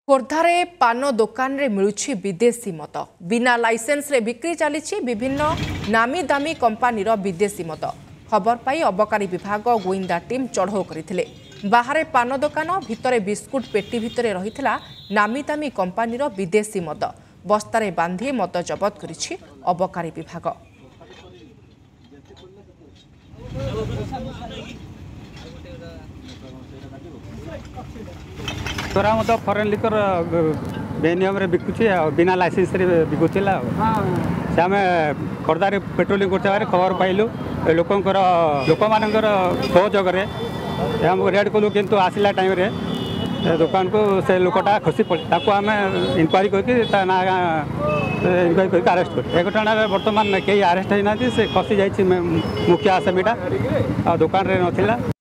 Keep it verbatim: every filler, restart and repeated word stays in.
खोर्धारे पान दुकान रे मिलुछि विदेशी मद बिना लाइसेंस रे बिक्री चली विभिन्न नामी दामी कंपानी विदेशी मद खबर पाई अबकारी विभाग गोइंदा टीम चढ़ऊ करथिले। बाहरे पान दुकान भितरे बिस्कुट पेटी भितरे रहिथिला नामी दामी कंपानी विदेशी मद बस्तारे बांधी मद जबत करिछि अबकारी विभाग। तोरा मत फरेन लिकर बेनियम रे बिकुछि बिना लाइसेंस रे बिकुथिला से आम खोर्धारे पेट्रोलिंग करते खबर पाइलु लोकंकर लोक मानकर सहयोग रे हमको रेड कलु किंतु आसिला टाइम रे दुकान को से लोकटा खसी पड़े ताको आम इनक्वारी करके ना इनक्वारी करके अरेस्ट कर एक घटना बर्तमान कई अरेस्ट होना से खसी जाइए मुखिया आसामीटा दुकान रे नथिला।